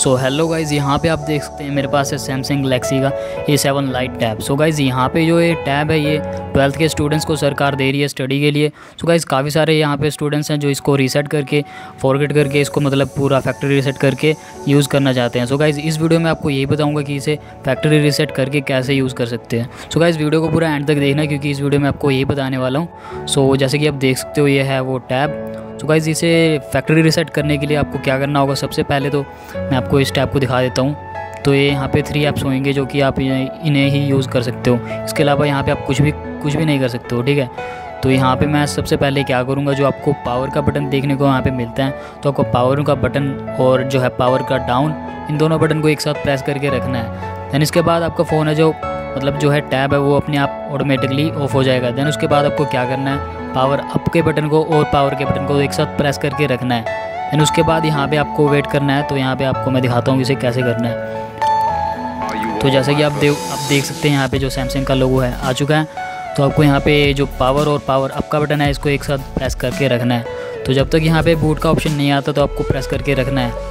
So hello guys, यहाँ पे आप देख सकते हैं मेरे पास है सैमसंग गैलेक्सी का A7 light tab. So guys यहाँ पे जो ये टैब है ये 12th के स्टूडेंट्स को सरकार दे रही है स्टडी के लिए। सो गाइज़ काफ़ी सारे यहाँ पे स्टूडेंट्स हैं जो इसको रीसेट करके फॉरगेट करके इसको मतलब पूरा फैक्ट्री रीसेट करके यूज़ करना चाहते हैं। सो गाइज़ इस वीडियो में आपको यही बताऊँगा कि इसे फैक्ट्री रीसेट करके कैसे यूज़ कर सकते हैं। सो गाइज़ वीडियो को पूरा एंड तक देखना क्योंकि इस वीडियो में आपको यही बताने वाला हूँ। सो जैसे कि आप देख सकते हो ये है वो टैब। तो गाइज़ इसे फैक्ट्री रीसेट करने के लिए आपको क्या करना होगा, सबसे पहले तो मैं आपको इस टैब को दिखा देता हूँ। तो ये यहाँ पे 3 ऐप्स होंगे जो कि आप इन्हें ही यूज़ कर सकते हो। इसके अलावा यहाँ पे आप कुछ भी नहीं कर सकते हो, ठीक है। तो यहाँ पे मैं सबसे पहले क्या करूँगा, जो आपको पावर का बटन देखने को यहाँ पे मिलता है तो आपको पावर का बटन और जो है पावर का डाउन, इन दोनों बटन को एक साथ प्रेस करके रखना है। दैन इसके बाद आपका फ़ोन है जो मतलब जो है टैब है वो अपने आप ऑटोमेटिकली ऑफ हो जाएगा। दैन उसके बाद आपको क्या करना है, पावर अप के बटन को और पावर के बटन को एक साथ प्रेस करके रखना है। दैन उसके बाद यहाँ पे आपको वेट करना है। तो यहाँ पे आपको मैं दिखाता हूँ इसे कैसे करना है। तो जैसे कि आप देख सकते हैं यहाँ पे जो सैमसंग का लोगो है आ चुका है। तो आपको यहाँ पे जो पावर और पावर अप का बटन है इसको एक साथ प्रेस करके रखना है। तो जब तक यहाँ पे बूट का ऑप्शन नहीं आता तो आपको प्रेस करके रखना है।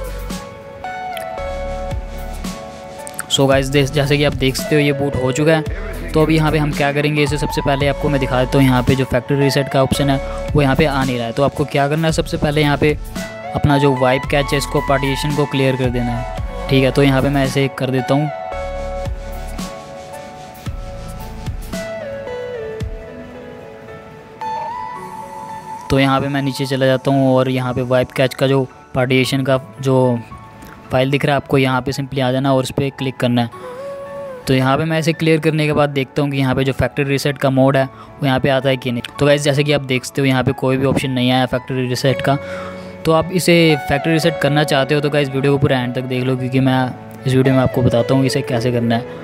सो गाइस जैसे कि आप देख सकते हो ये बूट हो चुका है। तो अभी यहाँ पे हम क्या करेंगे, इसे सबसे पहले आपको मैं दिखा देता हूँ। यहाँ पे जो फैक्ट्री रीसेट का ऑप्शन है वो यहाँ पे आ नहीं रहा है। तो आपको क्या करना है, सबसे पहले यहाँ पे अपना जो वाइप कैच है इसको पार्टीशन को क्लियर कर देना है, ठीक है। तो यहाँ पे मैं ऐसे कर देता हूँ। तो यहाँ पे मैं नीचे चला जाता हूँ और यहाँ पे वाइप कैच का जो पार्टीशन का जो फाइल दिख रहा है आपको यहाँ पे सिंपली आ जाना और उस पर क्लिक करना है। तो यहाँ पे मैं इसे क्लियर करने के बाद देखता हूँ कि यहाँ पे जो फैक्ट्री रीसेट का मोड है वो यहाँ पे आता है कि नहीं। तो गाइस जैसे कि आप देख सकते हो यहाँ पे कोई भी ऑप्शन नहीं आया फैक्ट्री रीसेट का। तो आप इसे फैक्ट्री रीसेट करना चाहते हो तो गाइस वीडियो को पूरा एंड तक देख लो क्योंकि मैं इस वीडियो में आपको बताता हूँ इसे कैसे करना है।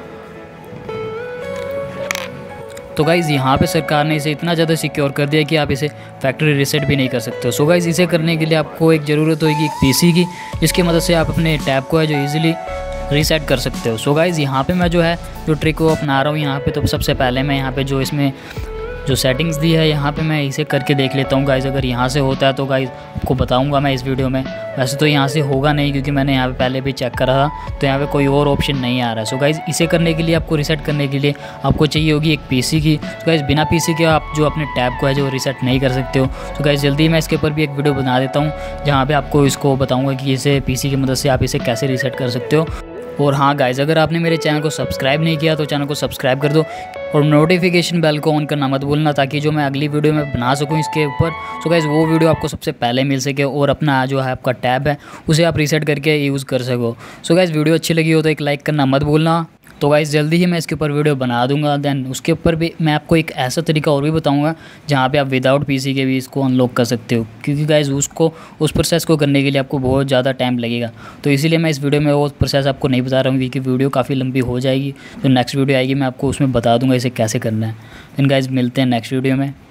तो गाइज़ यहाँ पे सरकार ने इसे इतना ज़्यादा सिक्योर कर दिया कि आप इसे फैक्ट्री रीसेट भी नहीं कर सकते हो। सो गाइज़ इसे करने के लिए आपको एक ज़रूरत होगी एक पीसी की, जिसकी मदद से आप अपने टैब को है जो इजीली रीसेट कर सकते हो। सो गाइज़ यहाँ पे मैं जो ट्रिक को अपना रहा हूँ यहाँ पे। तो सबसे पहले मैं यहाँ पे जो इसमें जो सेटिंग्स दी है यहाँ पे मैं इसे करके देख लेता हूँ गाइज़। अगर यहाँ से होता है तो गाइज़ आपको बताऊँगा मैं इस वीडियो में। वैसे तो यहाँ से होगा नहीं क्योंकि मैंने यहाँ पे पहले भी चेक करा था, तो यहाँ पे कोई और ऑप्शन नहीं आ रहा है। सो गाइज़ इसे करने के लिए आपको रीसेट करने के लिए आपको चाहिए होगी एक पीसी की। तो गाइज़ बिना पीसी के आप जो अपने टैब को है जो रीसेट नहीं कर सकते हो। तो गाइज़ जल्दी मैं इसके ऊपर भी एक वीडियो बना देता हूँ जहाँ पर आपको इसको बताऊँगा कि इसे पीसी की मदद से आप इसे कैसे रीसेट कर सकते हो। और हाँ गाइज़, अगर आपने मेरे चैनल को सब्सक्राइब नहीं किया तो चैनल को सब्सक्राइब कर दो और नोटिफिकेशन बेल को ऑन करना मत भूलना ताकि जो मैं अगली वीडियो में बना सकूँ इसके ऊपर। सो गाइज़ वो वीडियो आपको सबसे पहले मिल सके और अपना जो है आपका टैब है उसे आप रीसेट करके यूज़ कर सको। सो गाइज़ वीडियो अच्छी लगी हो तो एक लाइक करना मत भूलना। तो गाइज़ जल्दी ही मैं इसके ऊपर वीडियो बना दूंगा। दैन उसके ऊपर भी मैं आपको एक ऐसा तरीका और भी बताऊंगा जहाँ पे आप विदाउट पीसी के भी इसको अनलॉक कर सकते हो, क्योंकि गाइज़ उस प्रोसेस को करने के लिए आपको बहुत ज़्यादा टाइम लगेगा। तो इसीलिए मैं इस वीडियो में वो प्रोसेस आपको नहीं बता रहा हूँ क्योंकि वीडियो काफ़ी लंबी हो जाएगी। तो नेक्स्ट वीडियो आएगी मैं आपको उसमें बता दूँगा इसे कैसे करना है। देन गाइज़ मिलते हैं नेक्स्ट वीडियो में।